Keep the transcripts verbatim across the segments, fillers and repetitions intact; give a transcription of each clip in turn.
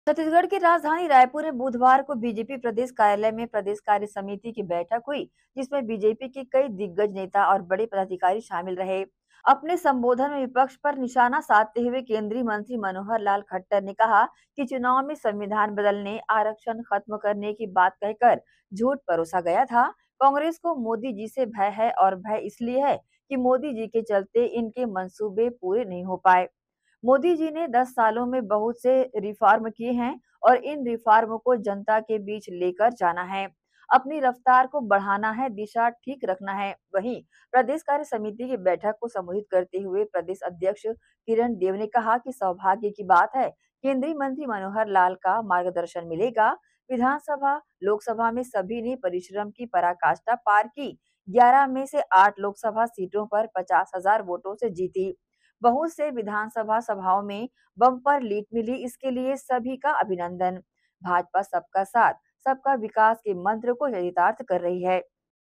छत्तीसगढ़ की राजधानी रायपुर में बुधवार को बीजेपी प्रदेश कार्यालय में प्रदेश कार्य समिति की बैठक हुई, जिसमें बीजेपी के कई दिग्गज नेता और बड़े पदाधिकारी शामिल रहे। अपने संबोधन में विपक्ष पर निशाना साधते हुए केंद्रीय मंत्री मनोहर लाल खट्टर ने कहा कि चुनाव में संविधान बदलने, आरक्षण खत्म करने की बात कहकर झूठ परोसा गया था। कांग्रेस को मोदी जी से भय है और भय इसलिए है कि मोदी जी के चलते इनके मंसूबे पूरे नहीं हो पाए। मोदी जी ने दस सालों में बहुत से रिफॉर्म किए हैं और इन रिफॉर्म को जनता के बीच लेकर जाना है, अपनी रफ्तार को बढ़ाना है, दिशा ठीक रखना है। वहीं प्रदेश कार्य समिति की बैठक को संबोधित करते हुए प्रदेश अध्यक्ष किरण देव ने कहा कि सौभाग्य की बात है, केंद्रीय मंत्री मनोहर लाल का मार्गदर्शन मिलेगा। विधानसभा, लोकसभा में सभी ने परिश्रम की पराकाष्ठा पार की। ग्यारह में से आठ लोकसभा सीटों पर पचास हजार वोटों से जीती। बहुत से विधानसभा सभाओं में बम्पर लीड मिली, इसके लिए सभी का अभिनंदन। भाजपा सबका साथ, सबका विकास के मंत्र को चरितार्थ कर रही है।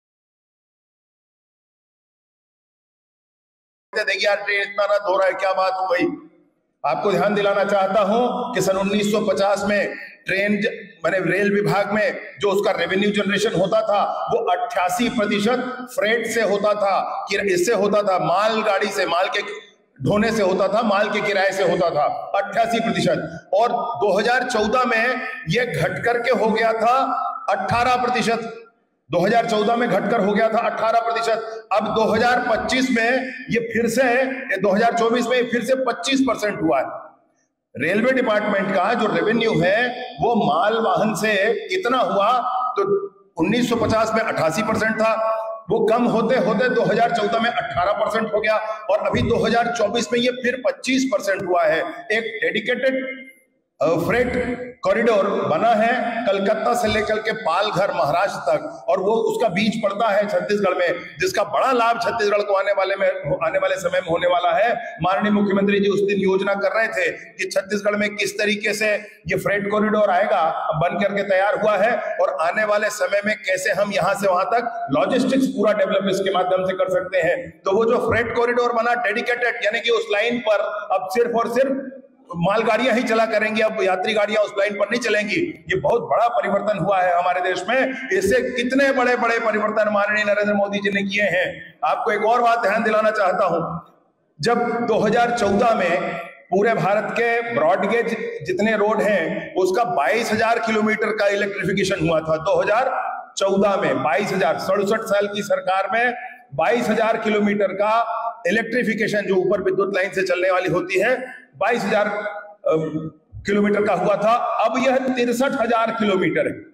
देखिए यार, ट्रेन इतना रद्द हो रहा है, क्या बात हो गई। आपको ध्यान दिलाना चाहता हूं कि सन उन्नीस सौ पचास में ट्रेन मैंने रेल विभाग में जो उसका रेवेन्यू जनरेशन होता था वो अट्ठासी प्रतिशत फ्रेट से होता था, कि इससे होता था, माल गाड़ी से, माल के ढोने से होता था, माल के किराए से होता था अट्ठासी प्रतिशत। और दो हज़ार चौदह में यह घट करके हो गया था अठारह प्रतिशत। दो हज़ार चौदह में घटकर हो गया था अठारह प्रतिशत। अब दो हज़ार पच्चीस में ये फिर से है, दो हज़ार चौबीस में फिर से पच्चीस परसेंट हुआ है। रेलवे डिपार्टमेंट का जो रेवेन्यू है वो माल वाहन से कितना हुआ, तो उन्नीस सौ पचास में अट्ठासी परसेंट था, वो कम होते होते दो हज़ार चौदह में अठारह परसेंट हो गया और अभी दो हज़ार चौबीस में ये फिर पच्चीस परसेंट हुआ है। एक डेडिकेटेड फ्रेट कॉरिडोर बना है कलकत्ता से लेकर के पालघर महाराष्ट्र तक, और वो उसका बीच पड़ता है छत्तीसगढ़ में, जिसका बड़ा लाभ छत्तीसगढ़ को आने वाले में आने वाले समय में होने वाला है। माननीय मुख्यमंत्री जी उस दिन योजना कर रहे थे कि छत्तीसगढ़ में किस तरीके से ये फ्रेट कॉरिडोर आएगा, बन करके तैयार हुआ है, और आने वाले समय में कैसे हम यहाँ से वहां तक लॉजिस्टिक्स पूरा डेवलप इसके माध्यम से कर सकते हैं। तो वो जो फ्रेट कॉरिडोर बना डेडिकेटेड, यानी कि उस लाइन पर अब सिर्फ और सिर्फ मालगाड़ियां ही चला करेंगे, अब यात्री गाड़ियां उस लाइन पर नहीं चलेंगी। ये बहुत बड़ा परिवर्तन हुआ है हमारे देश में। इससे कितने बड़े बड़े परिवर्तन माननीय नरेंद्र मोदी जी ने किए हैं। आपको एक और बात ध्यान दिलाना चाहता हूं, जब दो हज़ार चौदह में पूरे भारत के ब्रॉडगेज जितने रोड हैं उसका बाईस हजार किलोमीटर का इलेक्ट्रिफिकेशन हुआ था। दो हज़ार चौदह में बाईस हजार, सड़सठ साल की सरकार में बाईस हजार किलोमीटर का इलेक्ट्रिफिकेशन, जो ऊपर विद्युत लाइन से चलने वाली होती है, बाईस हजार किलोमीटर का हुआ था। अब यह तिरसठ हजार किलोमीटर है।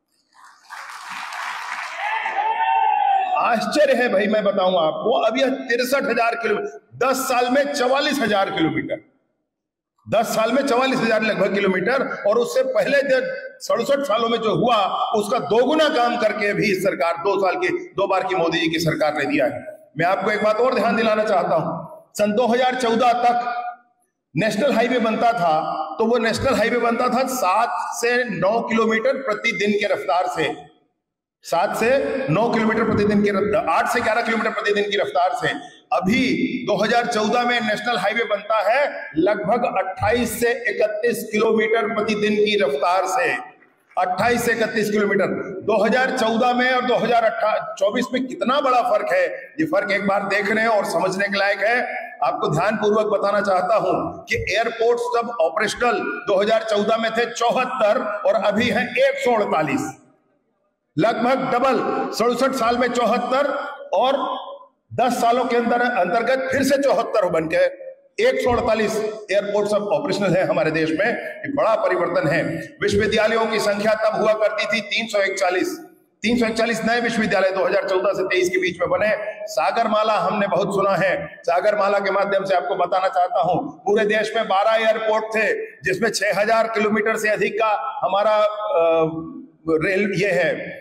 आश्चर्य है भाई, मैं बताऊं आपको, अब यह तिरसठ हजार किलोमीटर, दस साल में चवालीस हजार किलोमीटर, दस साल में चवालीस हजार लगभग किलोमीटर, और उससे पहले सड़सठ सालों में जो हुआ उसका दोगुना काम करके भी इस सरकार, दो साल की दो बार की मोदी जी की सरकार ने दिया है। मैं आपको एक बात और ध्यान दिलाना चाहता हूं, सन दो हज़ार चौदह तक नेशनल हाईवे बनता था, तो वो नेशनल हाईवे बनता था सात से नौ किलोमीटर प्रतिदिन के रफ्तार से, सात से नौ किलोमीटर प्रतिदिन की रफ्तार, आठ से ग्यारह किलोमीटर प्रतिदिन की रफ्तार से। अभी दो हज़ार चौदह में नेशनल हाईवे बनता है लगभग अट्ठाईस से इकतीस किलोमीटर प्रतिदिन की रफ्तार से, अट्ठाईस से इकतीस किलोमीटर। दो हज़ार चौदह में और दो हज़ार चौबीस में कितना बड़ा फर्क है, ये फर्क एक बार देखने और समझने के लायक है। आपको ध्यानपूर्वक बताना चाहता हूं कि एयरपोर्ट सब ऑपरेशनल दो हज़ार चौदह में थे चौहत्तर और अभी हैं एक सौ अड़तालीस, लगभग डबल। सड़सठ साल में चौहत्तर और दस सालों के अंदर अंतर्गत फिर से चौहत्तर बन के एक सौ अड़तालीस एयरपोर्ट सब ऑपरेशनल है हमारे देश में। एक बड़ा परिवर्तन है। विश्वविद्यालयों की संख्या तब हुआ करती थी तीन सौ इकतालीस, तीन सौ इकतालीस नए विश्वविद्यालय दो हज़ार चौदह से तेईस के बीच में बने। सागरमाला हमने बहुत सुना है, सागरमाला के माध्यम से आपको बताना चाहता हूं, पूरे देश में बारह एयरपोर्ट थे जिसमें छह हजार किलोमीटर से अधिक का हमारा आ, रेल ये है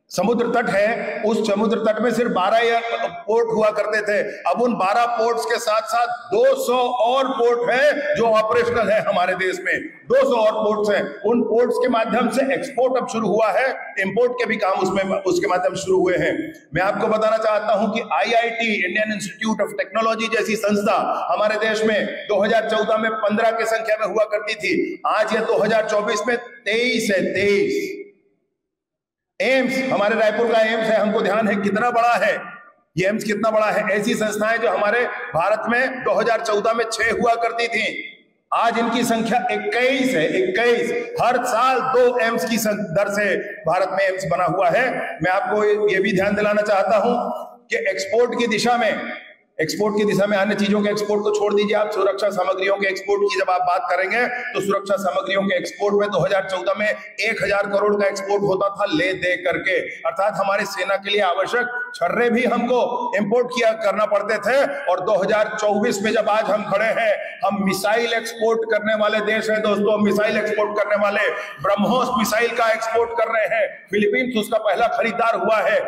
समुद्र तट है, उस समुद्र तट में सिर्फ बारह पोर्ट हुआ करते थे। अब उन बारह पोर्ट्स के साथ साथ दो सौ और पोर्ट हैं जो ऑपरेशनल है हमारे देश में। दो सौ और पोर्ट्स हैं। उन पोर्ट्स के माध्यम से एक्सपोर्ट अब शुरू हुआ है, इंपोर्ट के भी काम उसमें उसके माध्यम से शुरू हुए हैं। मैं आपको बताना चाहता हूं कि I I T, Indian Institute of Technology जैसी संस्था हमारे देश में दो हज़ार चौदह में पंद्रह की संख्या में हुआ करती थी। आज ये दो हज़ार चौबीस में तेईस है, तेईस। एम्स, हमारे रायपुर का एम्स है, हमको ध्यान है कितना बड़ा है ये एम्स, कितना बड़ा है। ऐसी संस्थाएं जो हमारे भारत में दो हज़ार चौदह में छह हुआ करती थी, आज इनकी संख्या इक्कीस है, इक्कीस। हर साल दो एम्स की दर से भारत में एम्स बना हुआ है। मैं आपको ये भी ध्यान दिलाना चाहता हूं कि एक्सपोर्ट की दिशा में एक्सपोर्ट की दिशा में अन्य चीजों के एक्सपोर्ट को छोड़ दीजिए, आप सुरक्षा सामग्रियों के एक्सपोर्ट की जब आप बात करेंगे तो सुरक्षा सामग्रियों के एक्सपोर्ट में दो हज़ार चौदह में एक हज़ार करोड़ का एक्सपोर्ट होता था ले दे करके, अर्थात हमारी सेना के लिए आवश्यक छर्रे भी हमको इंपोर्ट किया करना पड़ते थे। और दो हज़ार चौबीस में जब आज हम खड़े हैं, हम मिसाइल एक्सपोर्ट करने वाले देश हैं दोस्तों। मिसाइल एक्सपोर्ट करने वाले, ब्रह्मोस मिसाइल का एक्सपोर्ट कर रहे हैं। फिलीपींस उसका पहला खरीदार हुआ है।